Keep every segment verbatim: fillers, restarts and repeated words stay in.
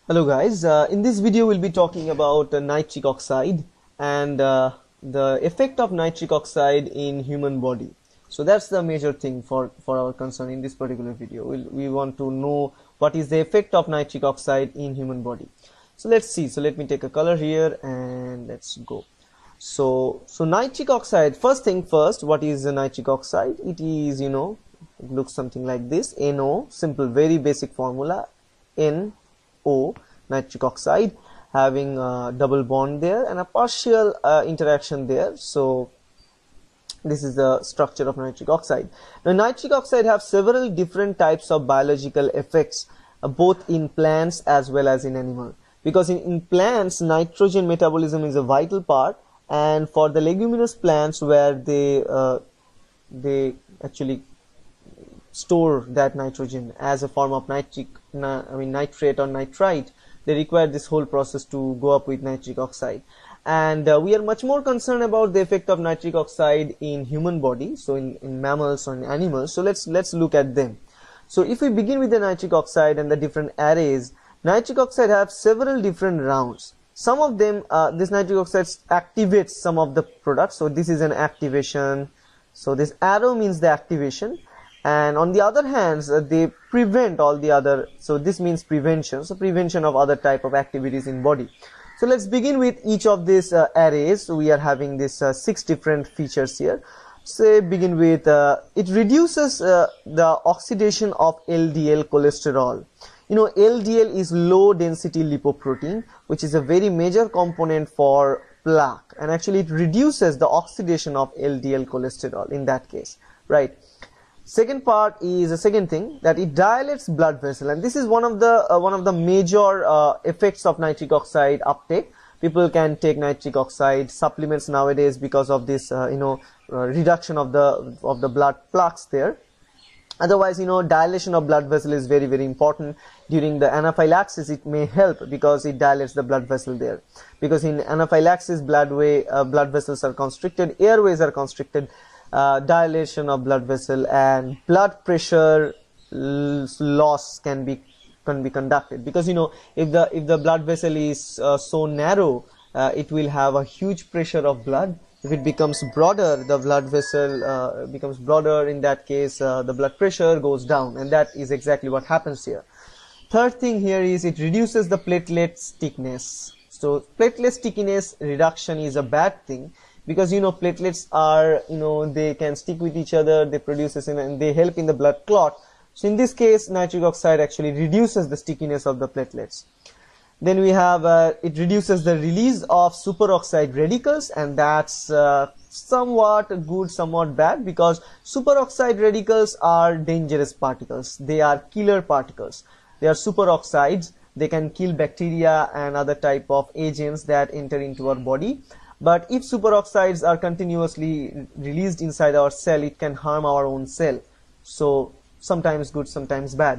Hello guys, uh, in this video we'll be talking about uh, nitric oxide and uh, the effect of nitric oxide in human body. So that's the major thing for, for our concern in this particular video. We'll, we want to know what is the effect of nitric oxide in human body. So let's see. So let me take a color here and let's go. So, so nitric oxide, first thing first, what is the nitric oxide? It is, you know, it looks something like this. N O, simple, very basic formula, N O, nitric oxide, having a double bond there and a partial uh, interaction there. So this is the structure of nitric oxide. Now nitric oxide have several different types of biological effects, uh, both in plants as well as in animal, because in, in plants nitrogen metabolism is a vital part, and for the leguminous plants where they uh, they actually store that nitrogen as a form of nitric, I mean nitrate or nitrite, they require this whole process to go up with nitric oxide. And uh, we are much more concerned about the effect of nitric oxide in human body, so in, in mammals or in animals. So let's let's look at them. So if we begin with the nitric oxide and the different arrays, nitric oxide have several different rounds. Some of them, uh, this nitric oxide activates some of the products. So this is an activation. So this arrow means the activation. And on the other hand, uh, they prevent all the other, so this means prevention, so prevention of other type of activities in body. So let's begin with each of these uh, arrays. So we are having this uh, six different features here. Say begin with, uh, it reduces uh, the oxidation of L D L cholesterol. You know, L D L is low density lipoprotein, which is a very major component for plaque, and actually it reduces the oxidation of L D L cholesterol in that case, right? Second part is the second thing, that it dilates blood vessel, and this is one of the uh, one of the major uh, effects of nitric oxide uptake. People can take nitric oxide supplements nowadays because of this uh, you know uh, reduction of the of the blood plaques there. Otherwise, you know, dilation of blood vessel is very very important. During the anaphylaxis it may help because it dilates the blood vessel there, because in anaphylaxis blood way uh, blood vessels are constricted, airways are constricted. Uh, dilation of blood vessel and blood pressure loss can be can be conducted, because you know if the if the blood vessel is uh, so narrow, uh, it will have a huge pressure of blood. If it becomes broader, the blood vessel uh, becomes broader. In that case, uh, the blood pressure goes down, and that is exactly what happens here. Third thing here is it reduces the platelet stickiness. So platelet stickiness reduction is a bad thing, because you know platelets are, you know, they can stick with each other, they produce this and they help in the blood clot. So in this case nitric oxide actually reduces the stickiness of the platelets. Then we have uh, it reduces the release of superoxide radicals, and that's uh, somewhat good, somewhat bad, because superoxide radicals are dangerous particles. They are killer particles. They are superoxides. They can kill bacteria and other type of agents that enter into our body. But if superoxides are continuously released inside our cell, it can harm our own cell. So sometimes good, sometimes bad.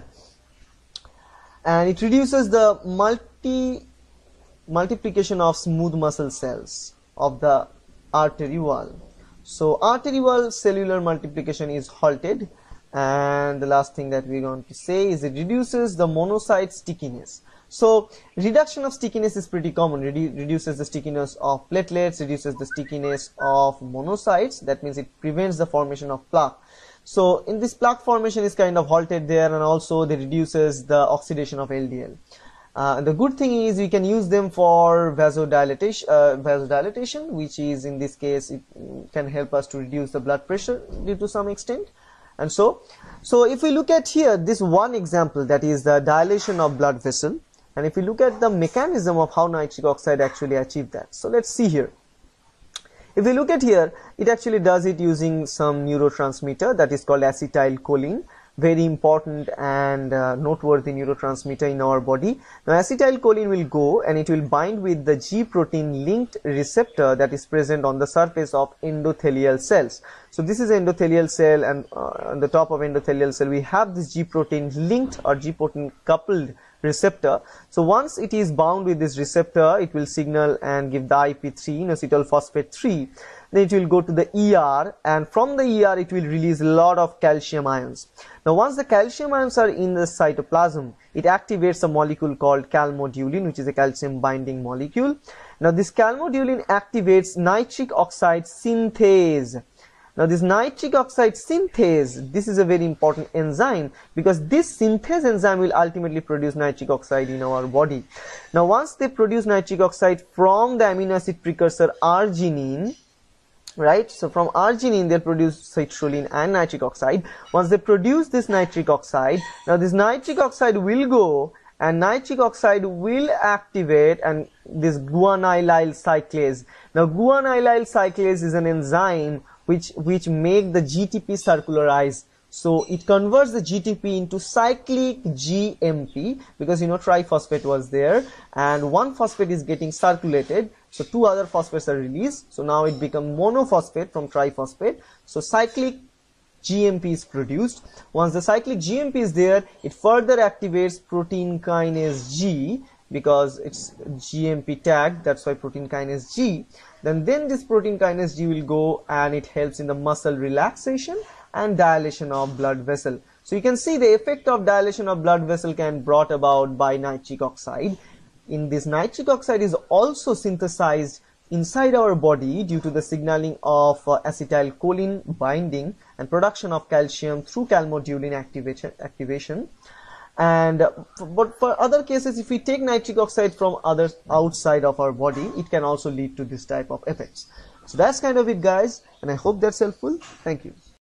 And it reduces the multi multiplication of smooth muscle cells of the artery wall. So artery wall cellular multiplication is halted. And the last thing that we're going to say is it reduces the monocyte stickiness. So reduction of stickiness is pretty common. Redu reduces the stickiness of platelets, reduces the stickiness of monocytes. That means it prevents the formation of plaque. So in this plaque formation is kind of halted there, and also it reduces the oxidation of L D L. Uh, the good thing is we can use them for vasodilatation, uh, vasodilatation, which is in this case it can help us to reduce the blood pressure due to some extent. And so, so if we look at here this one example, that is the dilation of blood vessel. And if we look at the mechanism of how nitric oxide actually achieve that, so let's see here. If we look at here, it actually does it using some neurotransmitter that is called acetylcholine, very important and uh, noteworthy neurotransmitter in our body. Now acetylcholine will go and it will bind with the G protein linked receptor that is present on the surface of endothelial cells. So this is endothelial cell, and uh, on the top of endothelial cell we have this G protein linked or G protein coupled receptor. So once it is bound with this receptor, it will signal and give the I P three, inositol phosphate three. Then it will go to the E R, and from the E R it will release a lot of calcium ions. Now once the calcium ions are in the cytoplasm, it activates a molecule called calmodulin, which is a calcium binding molecule. Now this calmodulin activates nitric oxide synthase. Now this nitric oxide synthase, this is a very important enzyme, because this synthase enzyme will ultimately produce nitric oxide in our body. Now once they produce nitric oxide from the amino acid precursor arginine, right, so from arginine they'll produce citrulline and nitric oxide. Once they produce this nitric oxide, now this nitric oxide will go and nitric oxide will activate and this guanylyl cyclase. Now guanylyl cyclase is an enzyme which which make the G T P circularize. So it converts the G T P into cyclic G M P, because you know triphosphate was there and one phosphate is getting circulated, so two other phosphates are released, so now it becomes monophosphate from triphosphate. So cyclic G M P is produced. Once the cyclic G M P is there, it further activates protein kinase G, because it's G M P tagged, that's why protein kinase G. Then then this protein kinase G will go and it helps in the muscle relaxation and dilation of blood vessel. So you can see the effect of dilation of blood vessel can brought about by nitric oxide. In this nitric oxide is also synthesized inside our body due to the signaling of uh, acetylcholine binding and production of calcium through calmodulin activation activation. And uh, but for other cases, if we take nitric oxide from other outside of our body, it can also lead to this type of effects. So that's kind of it, guys, and I hope that's helpful. Thank you.